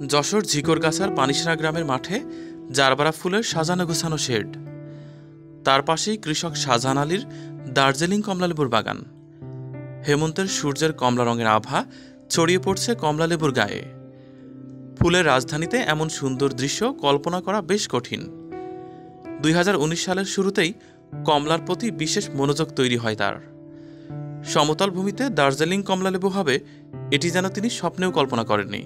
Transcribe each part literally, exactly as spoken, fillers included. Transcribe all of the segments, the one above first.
যশোর ঝিকরগাছার পানিসরা গ্রামের মাঠে জারবারা ফুলের সাজানো গোছানো শেড, তার পাশেই কৃষক শাহজাহান আলীর দার্জিলিং কমলালেবুর বাগান। হেমন্তের সূর্যের কমলা রঙের আভা ছড়িয়ে পড়ছে কমলালেবুর গায়ে। ফুলের রাজধানীতে এমন সুন্দর দৃশ্য কল্পনা করা বেশ কঠিন। দুই হাজার উনিশ সালের শুরুতেই কমলার প্রতি বিশেষ মনোযোগ তৈরি হয় তার। সমতল ভূমিতে দার্জিলিং কমলালেবু হবে, এটি যেন তিনি স্বপ্নেও কল্পনা করেননি।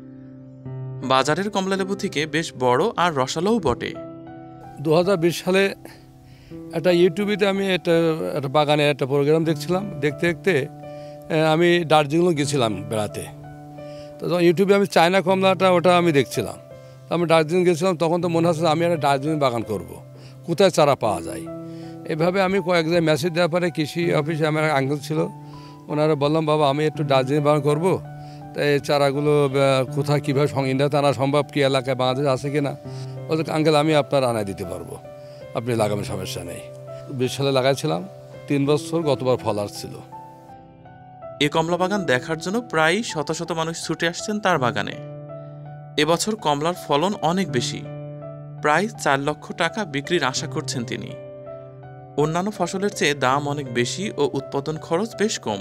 বাজারের কমলালেবু থেকে বেশ বড় আর রসালোও বটে। দু হাজার বিশ সালে একটা ইউটিউবেতে আমি একটা একটা বাগানে একটা প্রোগ্রাম দেখছিলাম। দেখতে দেখতে আমি দার্জিলিংও গেছিলাম বেড়াতে। তো তখন ইউটিউবে আমি চায়না কমলাটা ওটা আমি দেখছিলাম। তো আমি দার্জিলিং গেছিলাম, তখন তো মনে হচ্ছে আমি একটা দার্জিলিং বাগান করব, কোথায় চারা পাওয়া যায়। এভাবে আমি কয়েক জায়গায় মেসেজ দেওয়ার পরে কৃষি অফিসে আমার আঙ্কেল ছিল, ওনারা বললাম বাবা আমি একটু দার্জিলিং বাগান করবো, তাই এই চারাগুলো কোথায় কীভাবে ইন্ডিয়াতে আনা সম্ভব, কি এলাকায় বাংলাদেশ আছে কি না। বলতে আঙ্কেল আমি আপনার আনায় দিতে পারবো, আপনি লাগানোর সমস্যা নেই। বিশ সালে লাগাইছিলাম, তিন বছর গতবার ফল আসছিল। এ কমলা বাগান দেখার জন্য প্রায় শত শত মানুষ ছুটে আসছেন তার বাগানে। এবছর কমলার ফলন অনেক বেশি, প্রায় চার লক্ষ টাকা বিক্রির আশা করছেন তিনি। অন্যান্য ফসলের চেয়ে দাম অনেক বেশি ও উৎপাদন খরচ বেশ কম।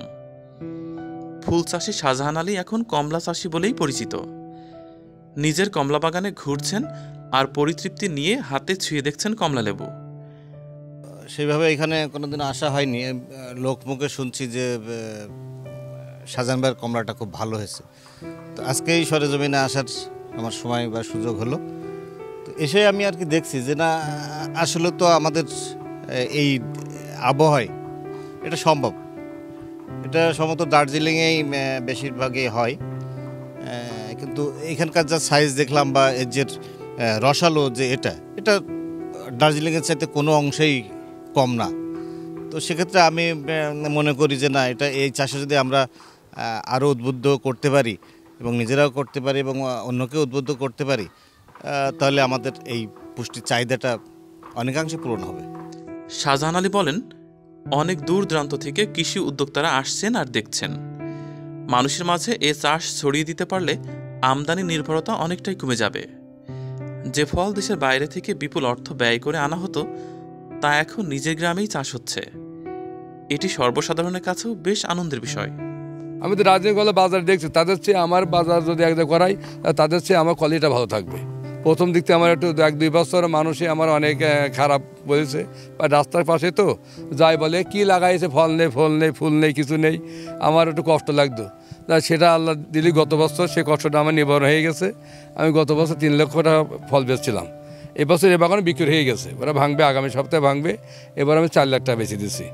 ফুল চাষি শাহজাহান আলী এখন কমলা চাষি বলেই পরিচিত। নিজের কমলা বাগানে ঘুরছেন আর পরিতৃপ্তি নিয়ে হাতে ছুঁয়ে দেখছেন কমলা লেবু। সেইভাবে এখানে কোনোদিন আসা হয়নি, লোকমুখে শুনছি যে শাহজাহান ভাইয়ের কমলাটা খুব ভালো হয়েছে। তো আজকেই সরেজমিনে আসার আমার সময় বা সুযোগ হলো। তো এসে আমি আর কি দেখছি যে না, আসলে তো আমাদের এই আবহাওয়ায় এটা সম্ভব। এটা সম্ভবত দার্জিলিংয়েই বেশিরভাগই হয়, কিন্তু এখানকার যা সাইজ দেখলাম বা এর যে রসালো যে এটা এটা দার্জিলিংয়ের চাইতে কোনো অংশেই কম না। তো সেক্ষেত্রে আমি মনে করি যে না, এটা এই চাষে যদি আমরা আরও উদ্বুদ্ধ করতে পারি এবং নিজেরাও করতে পারি এবং অন্যকেও উদ্বুদ্ধ করতে পারি, তাহলে আমাদের এই পুষ্টির চাহিদাটা অনেকাংশে পূরণ হবে। শাহজাহান আলী বলেন, অনেক দূর দূরান্ত থেকে কৃষি উদ্যোক্তারা আসছেন আর দেখছেন। মানুষের মাঝে এ চাষ ছড়িয়ে দিতে পারলে আমদানি নির্ভরতা অনেকটাই কমে যাবে। যে ফল দেশের বাইরে থেকে বিপুল অর্থ ব্যয় করে আনা হতো, তা এখন নিজের গ্রামেই চাষ হচ্ছে। এটি সর্বসাধারণের কাছেও বেশ আনন্দের বিষয়। আমি তো দার্জিলিং কলা বাজার দেখছি, তাদের চেয়ে আমার বাজার যদি একদম করাই, তাদের চেয়ে আমার কোয়ালিটিটা ভালো থাকবে। প্রথম দিক থেকে আমার একটু এক দুই বছর মানুষই আমার অনেক খারাপ বলেছে, বা রাস্তার পাশে তো যাই বলে কি লাগাইছে, ফল নেই, ফল নেই, ফুল নেই, কিছু নেই, আমার একটু কষ্ট লাগতো। সেটা আল্লাহ দিলি গত বছর সেই কষ্টটা আমার নিবারণ হয়ে গেছে। আমি গত বছর তিন লক্ষ টাকা ফল বেচছিলাম, এবছর এ বাগানে বিক্রি হয়ে গেছে, ওরা ভাঙবে, আগামী সপ্তাহে ভাঙবে। এবার আমি চার লাখ টাকা বেচে দিচ্ছি।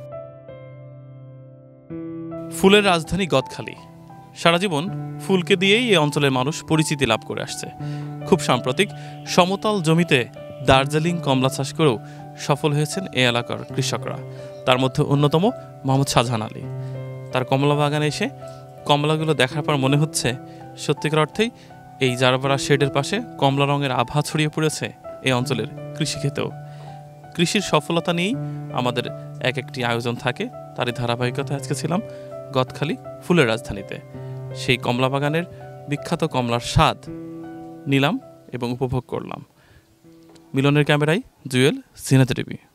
ফুলের রাজধানী গদখালি, সারা জীবন ফুলকে দিয়েই এই অঞ্চলের মানুষ পরিচিতি লাভ করে আসছে। খুব সাম্প্রতিক সমতল জমিতে দার্জিলিং কমলা চাষ করেও সফল হয়েছেন এ এলাকার কৃষকরা। তার মধ্যে অন্যতম মোহাম্মদ শাহজাহান আলী। তার কমলা বাগানে এসে কমলাগুলো দেখার পর মনে হচ্ছে সত্যিকার অর্থেই এই জারবারা শেডের পাশে কমলা রঙের আভা ছড়িয়ে পড়েছে এই অঞ্চলের কৃষিক্ষেত্রেও। কৃষির সফলতা নিয়েই আমাদের এক একটি আয়োজন থাকে, তারই ধারাবাহিকতা আজকে ছিলাম গদখালি ফুলের রাজধানীতে। সেই কমলা বাগানের বিখ্যাত কমলার স্বাদ নিলাম এবং উপভোগ করলাম। মিলনের ক্যামেরায় জুয়েল, ঝেনাইদা টিভি।